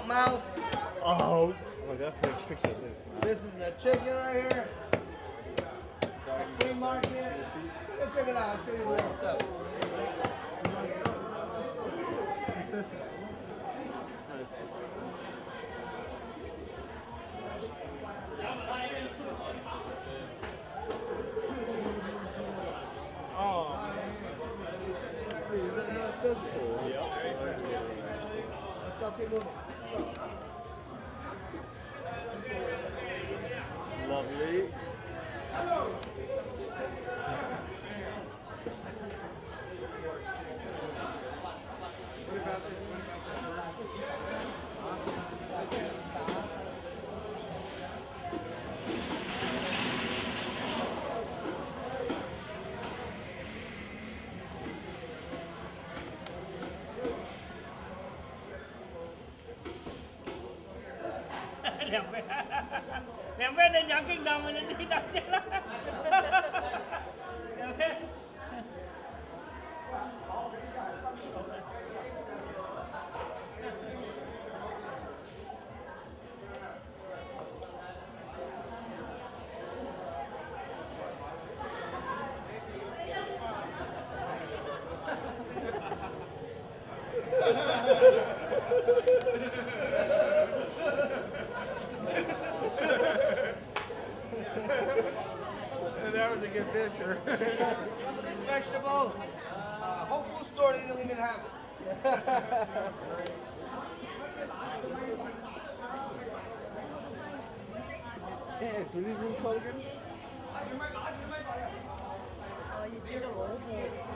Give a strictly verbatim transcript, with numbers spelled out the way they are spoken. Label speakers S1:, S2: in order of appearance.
S1: mouth.
S2: Oh, oh that's a picture of this, man.
S1: This is the chicken right here. Flea market. Go check it out. I'll show you the little stuff.
S2: Lovely.
S3: Làm bên đây nhỏ kinh đồng mà đi đâu chứ đó.
S2: That was a good picture.
S1: Some of this vegetable, uh, Whole Food store, they don't even have it.
S2: Yeah, so these rooms called again?
S4: Oh, you did a roll.